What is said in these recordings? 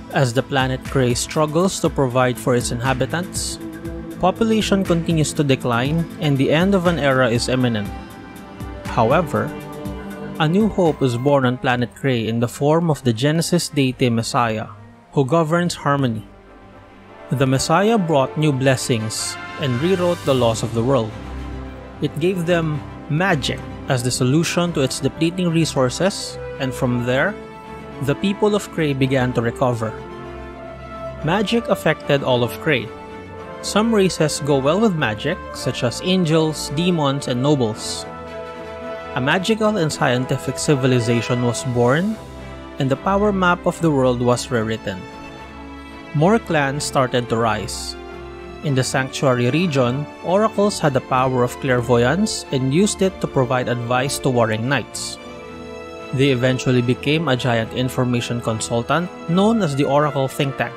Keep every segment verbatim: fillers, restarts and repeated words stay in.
As the planet Krei struggles to provide for its inhabitants, population continues to decline and the end of an era is imminent. However, a new hope is born on planet Krei in the form of the Genesis deity Messiah, who governs harmony. The Messiah brought new blessings and rewrote the laws of the world. It gave them magic as the solution to its depleting resources, and from there, the people of Krei began to recover. Magic affected all of Krei. Some races go well with magic, such as angels, demons, and nobles. A magical and scientific civilization was born, and the power map of the world was rewritten. More clans started to rise. In the Sanctuary region, oracles had the power of clairvoyance and used it to provide advice to warring knights. They eventually became a giant information consultant known as the Oracle Think Tank.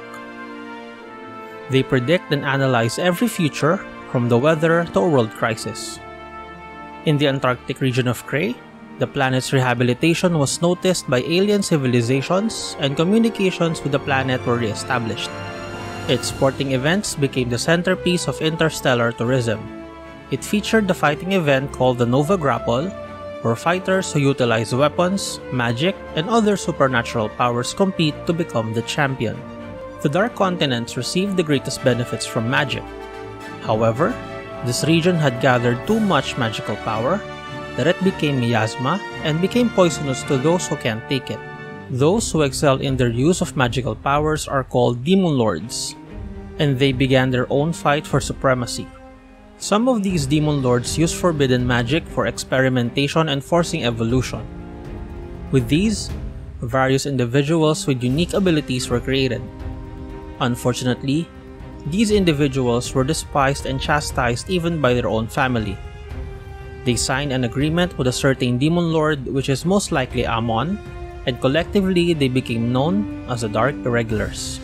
They predict and analyze every future, from the weather to a world crisis. In the Antarctic region of Krei, the planet's rehabilitation was noticed by alien civilizations and communications with the planet were re-established. Its sporting events became the centerpiece of interstellar tourism. It featured the fighting event called the Nova Grapple, where fighters who utilize weapons, magic, and other supernatural powers compete to become the champion. The Dark Continents received the greatest benefits from magic. However, this region had gathered too much magical power that it became miasma and became poisonous to those who can't take it. Those who excel in their use of magical powers are called Demon Lords, and they began their own fight for supremacy. Some of these Demon Lords used forbidden magic for experimentation and forcing evolution. With these, various individuals with unique abilities were created. Unfortunately, these individuals were despised and chastised even by their own family. They signed an agreement with a certain Demon Lord, which is most likely Amon, and collectively they became known as the Dark Irregulars.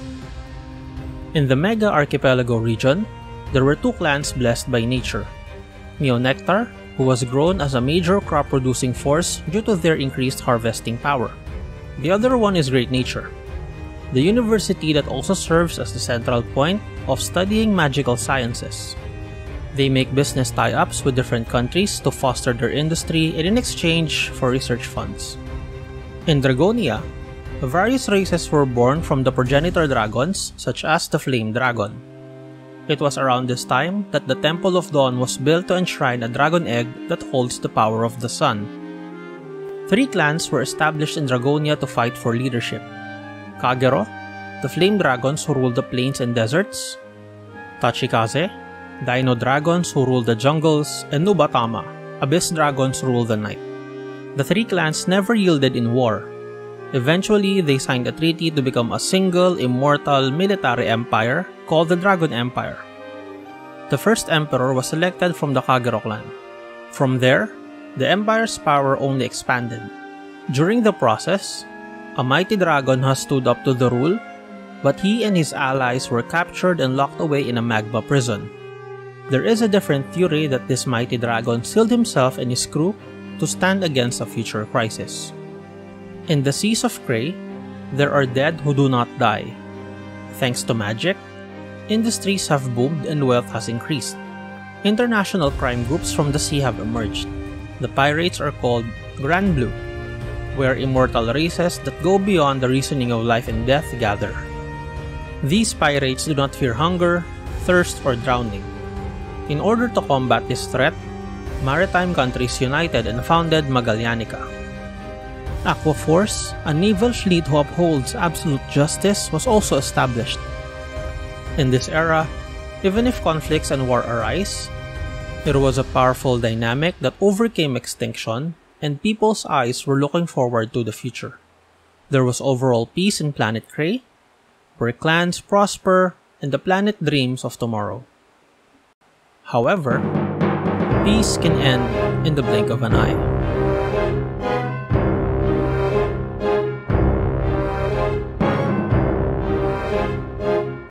In the Mega Archipelago region, there were two clans blessed by nature. Neonectar, who was grown as a major crop-producing force due to their increased harvesting power. The other one is Great Nature, the university that also serves as the central point of studying magical sciences. They make business tie-ups with different countries to foster their industry and in exchange for research funds. In Dragonia, various races were born from the progenitor dragons, such as the Flame Dragon. It was around this time that the Temple of Dawn was built to enshrine a dragon egg that holds the power of the sun. Three clans were established in Dragonia to fight for leadership: Kagero, the Flame Dragons who ruled the plains and deserts; Tachikaze, Dino Dragons who ruled the jungles; and Nubatama, Abyss Dragons who ruled the night. The three clans never yielded in war. Eventually, they signed a treaty to become a single, immortal military empire called the Dragon Empire. The first emperor was selected from the Kagero clan. From there, the empire's power only expanded. During the process, a mighty dragon has stood up to the rule, but he and his allies were captured and locked away in a magma prison. There is a different theory that this mighty dragon sealed himself and his crew to stand against a future crisis. In the seas of Krei, there are dead who do not die. Thanks to magic, industries have boomed and wealth has increased. International crime groups from the sea have emerged. The pirates are called Grand Blue, where immortal races that go beyond the reasoning of life and death gather. These pirates do not fear hunger, thirst, or drowning. In order to combat this threat, maritime countries united and founded Magallanica. Aquaforce, a naval fleet who upholds absolute justice, was also established. In this era, even if conflicts and war arise, there was a powerful dynamic that overcame extinction, and people's eyes were looking forward to the future. There was overall peace in planet Krei, where clans prosper and the planet dreams of tomorrow. However, peace can end in the blink of an eye.